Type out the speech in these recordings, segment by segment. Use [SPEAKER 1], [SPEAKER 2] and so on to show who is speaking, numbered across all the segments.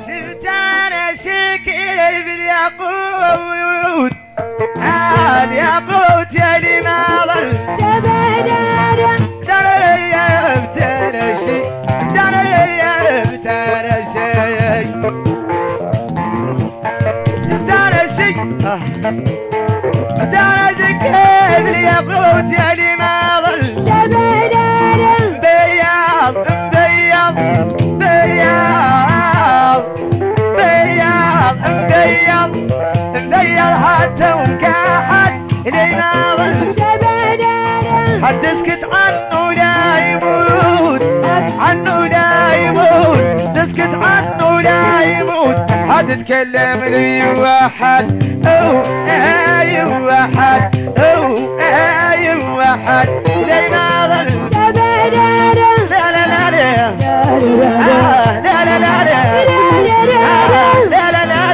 [SPEAKER 1] شفت انا شكل بالياقوت الياقوت يا لي ما ظل
[SPEAKER 2] سبدانا
[SPEAKER 1] ترى يا بتنشي ترى يا بتنشي تنشي تنشي بالياقوت يا لي ما ظل
[SPEAKER 2] سبدانا
[SPEAKER 1] بياض بياض بياض بياض بياض بياض حتى وكحد لي ما ظل
[SPEAKER 2] سبدانا
[SPEAKER 1] حد اسكت عنه لا يموت عنه لا يموت تسكت عنه لا يموت حد تكلم لي واحد او اي واحد او اي واحد لي ما ظل
[SPEAKER 2] سبدانا
[SPEAKER 1] لا لا لا لا لا لا لا لا لا لا لا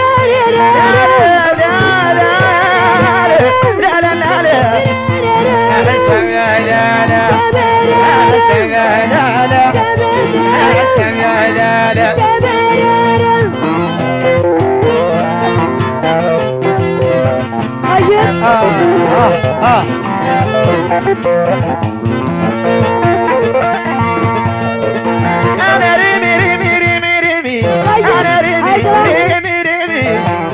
[SPEAKER 1] أنا ريمي ريمي ريمي ريمي أنا ريمي ريمي ريمي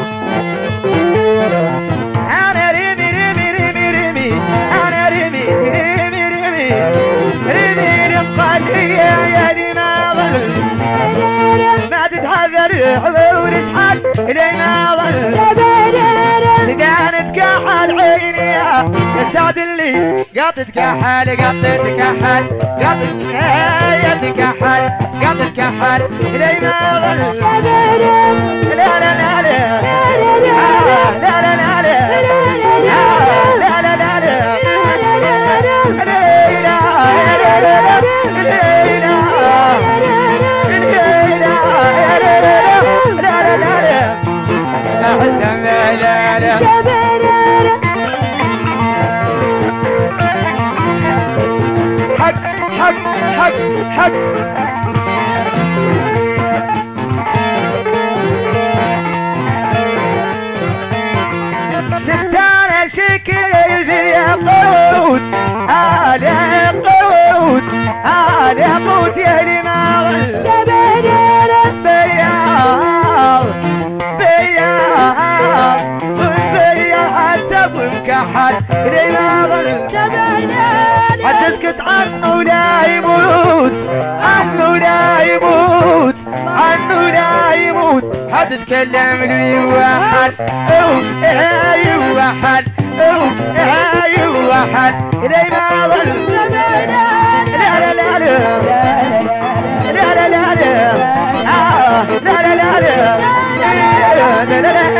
[SPEAKER 1] أنا ريمي ريمي ريمي ريمي أنا ريمي ريمي ريمي ريمي القلبي يا دي ما ظل ما تتحذر حضور اسحال لي ما ظل كانت كحل عيني يا سعد اللي قاطت كحل قاطت كحل قاطت يا كحل قاطت كحل لي ما ظل لا لا لا لا لا لا لا لا لا لا لا حق حق حق حق شفت انا شكل بالياقوت الياقوت الياقوت يا لي ما ظل بياض بياض بياض حتى بمكحل لي ما ظل حد اسكت عنه لا يموت عنه لا يموت عنه لا يموت حد تكلم لي واحد او اي واحد او اي واحد لي ما ظل لا لا لا لا لا لا لا لا لا لا لا